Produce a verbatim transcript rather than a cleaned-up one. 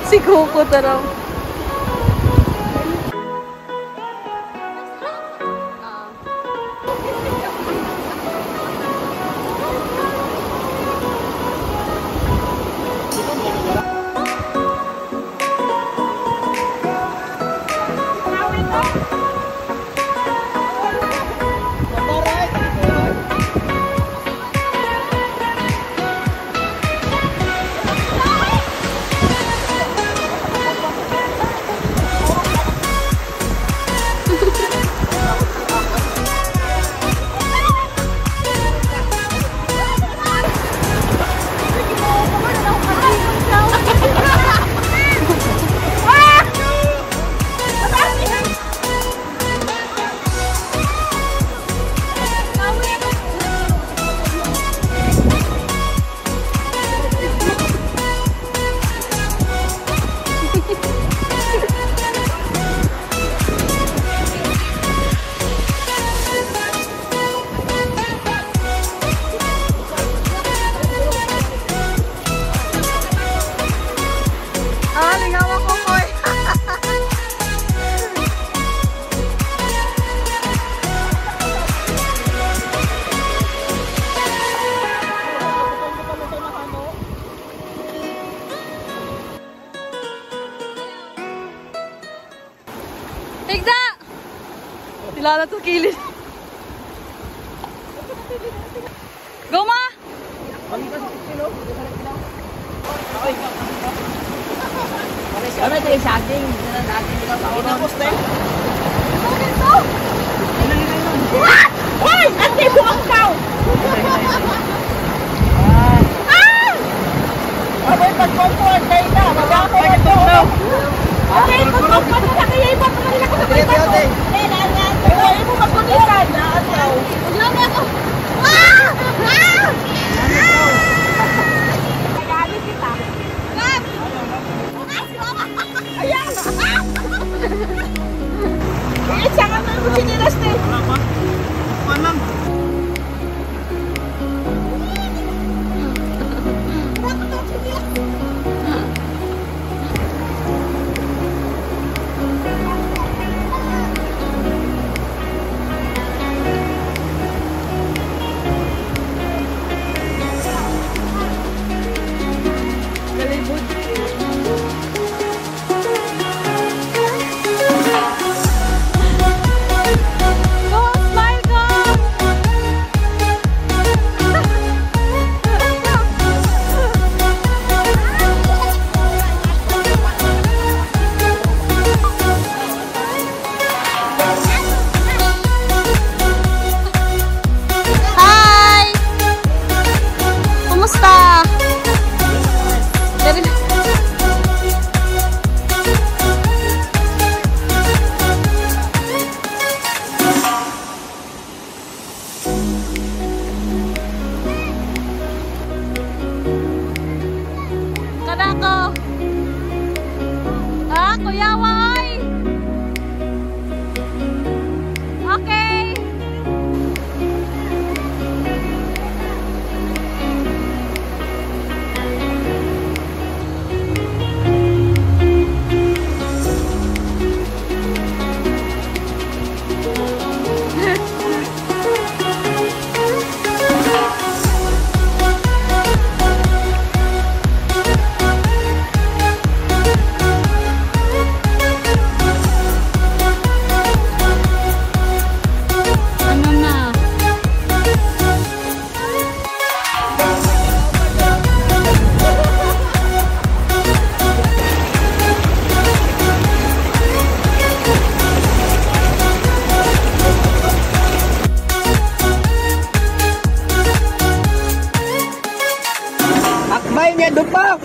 Si Coco taraw. Tigda! Tilala to kilid. Go ma! Ano ito yung saging? Tapos na yun. Ano ito? Hoy! Ate, buwang kao! Abay, pag-comfort kayo na. Magkako na ito. Okay, pag-comfort na kaya iba pa kanila ko sa kayo. Eh, lahat. Ay, mo magkulitan. Lahat daw. Huwag lang ako. Ah! Ah! Kayali kita. Gab! Ayan! Eh, tsaka na mo sinilas na eh. Wala pa? Kuhan lang. Akbay niya dupa!